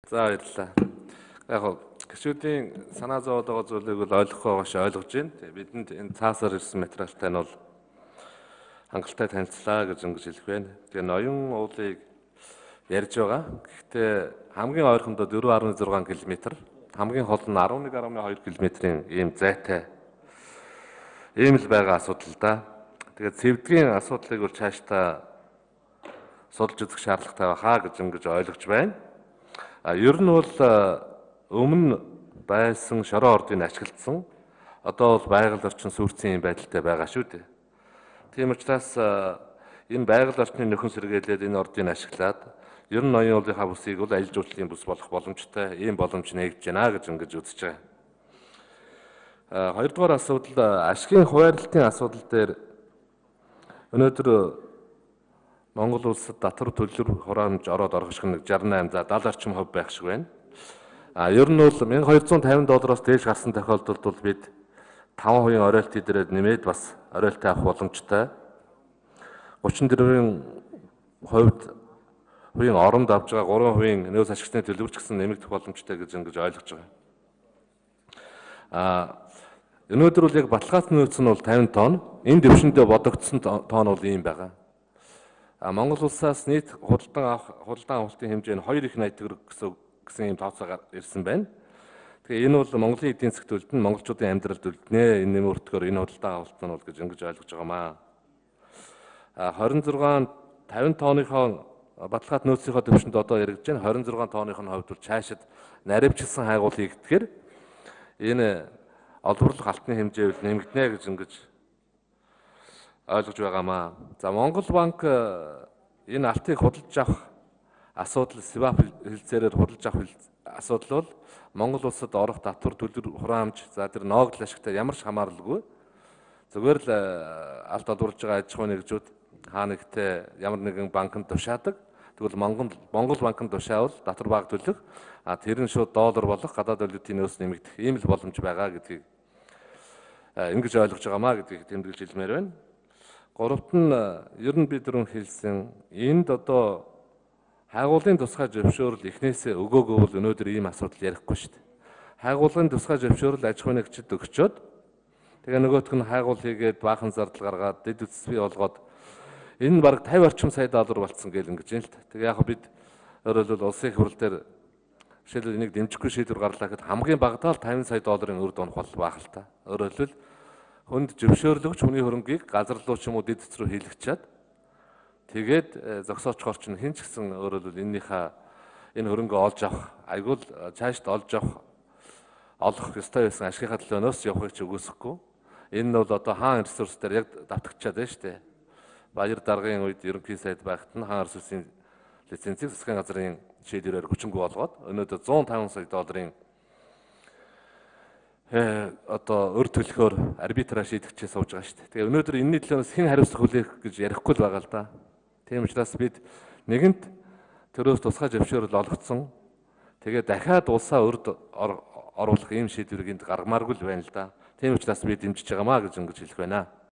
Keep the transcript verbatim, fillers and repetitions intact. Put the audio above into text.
За баярлалаа. Яг гоо гишүүдийн санаа зовоод байгаа зүйлийг бол ойлгохгүй байгаа шиг ойлгож байна. Тэгээ бидэнд энэ цаасаар ирсэн материалтай нь бол хангалттай танилцлаа гэж ингэж хэлэх байна. Тэгээ ноён уулыг ярьж байгаа. Гэхдээ хамгийн ойрхондоо дөрвөн гаруй зургаан километр, хамгийн хол нь арван нэг гаруй хоёр километрийн ийм зайтай ийм л байгаа асуудал да. Тэгээд цэвдгийн асуудлыг бол цаашдаа судалж үзэх шаардлагатай хаа гэж ингэж ойлгож байна. А ер нь бол өмнө байсан шороо ордыг ашигласан одоо бол байгаль орчин сүрцэн юм байдалтай байгаа шүү дээ. Тийм учраас энэ байгаль орчны нөхөн сэргээлээд энэ ордыг ашиглаад ер нь ноён уулынхаа бүсийг бол аялал жуулчлалын бүс болох боломжтой ийм боломж нэгж байна гэж ингэж үзэж байгаа. Хоёрдугаар асуудал ашигын хуваарлтын асуудал дээр өнөөдөр Монгол улсад татвар төлбөр хураамж ороод орох шиг нэг шестьдесят восемь за70 орчим хувь байх шиг байна. А ер нь бол twelve fifty доллароос дээш гарсан тохиолдолд бол бид five percent оройлтын дээр нэмээд бас оройлтоо авах боломжтой. thirty-four хувьд хувийн оронд авж байгаа three percent нөөц ашигчны төлбөрч гэсэн нэмэгдэх боломжтой гэж ингэж ойлгож байгаа. А өнөөдөр бол яг баталгаат нөөц нь бол fifty тонн. Энэ дэвшиндээ бодогдсон тонн бол ийм байгаа. А Монгол улсаас нийт худалдан авах худалдан авалтын хэмжээ нь two их ninety төгрөг гэсэн гэсэн ийм тооцоогоор ирсэн байна. Тэгээ энэ бол Монголын эдийн засгт үлдэн монголчуудын амьдралд үлднэ. Энэ нэмэртгээр энэ худалдан авалт нь бол гэж ингэж ойлгож байгаамаа. А twenty-six fifty тонныхоо баталгаат нөөцийнхөө төвшөнд одоо яригдж байна. twenty-six тонных нь хувьд бол цаашид наривчлсан хайгуул хийгдэхээр энэ олборлох алтны хэмжээ нэмэгдэнэ гэж ингэж ойлгож байгаамаа. За Монгол банк энэ алтыг худалдаж авах асуудал свап хэлцээрээр худалдаж авах асуудал бол Монгол улсад орох татвар төлбөр хураамж за тэр ноогдол ашигтай ямар ч хамааралгүй зүгээр л алт олборлож байгаа аж ахуйн нэгжүүд хаа нэгтээ ямар нэгэн банкнд тушаадаг. Тэгвэл Монгол Монгол банкнд тушаавал татвар бага төлөх а тэр нь шууд доллар болох гадаад валютын нөөц нэмэгдэх ийм л боломж байгаа гэдгийг ингэж ойлгож байгаамаа гэдгийг тэмдэглэж хэлмээр байна. Гуравт нь ер нь бид түрүүн хэлсэн энд одоо хайгуулын тусгай зөвшөөрөл эхнээсээ өгөөгүй бол өнөөдөр ийм асуудал ярихгүй шүү дээ. Хайгуулын тусгай зөвшөөрөл аж ахуйн нэгжид өгчөөд тэгээ нөгөөх нь хайгуул хийгээд баахан зардал гаргаад дэд үтс бий болгоод энэ бараг fifty орчим сая доллар болцсон гэл ингэж юм л та. Тэгээ яг бид өөрөлдөл улсын их хурл дээр жишээлбэл энийг дэмжихгүй шийдвэр гарлаа гэхэд хамгийн багадаа л fifty сая долларын үр дүн болох байх л та. Өөрөлдөл хүнд зөвшөөрлөгч хүний хөрөнгийг газар руу ч юм уу дэд үтс рүү хийлгчаад тэгээд зогсооч хорч нь хэн ч гэсэн өөрөлдөл эннийхээ энэ хөрөнгөө олж авах айгуул цаашд олж авах олох ёстой байсан ашигынхаа төлөөнөөс явахыг ч үгүйсэхгүй. Энэ нь бол одоо хаан ресурс дээр яг давтагчаад байна шүү дээ. Баяр даргын үед ерөнхий сайд байхад нь хаан ресурсын лицензийг засгийн газрын шийдвэрээр хүчингүй болгоод өнөөдөр one hundred fifty сая долларын э одоо өр төлөхөөр арбитра шийдэгчээ сууж байгаа шүү дээ. Тэгээ өнөөдөр энэний төлөөнөөс хэн хариуцлага хүлээх гэж ярихгүй л байгаа л да. Тийм учраас бид нэгэнт төрөөс тусгай зөвшөөрөл олгоцсон. Тэгээ дахиад улсаа өрд оруулах ийм шийдвэрийг энд гаргамааргүй л байна л да. Тийм учраас би дэмжиж байгаамаа гэж ингэж хэлэх байна.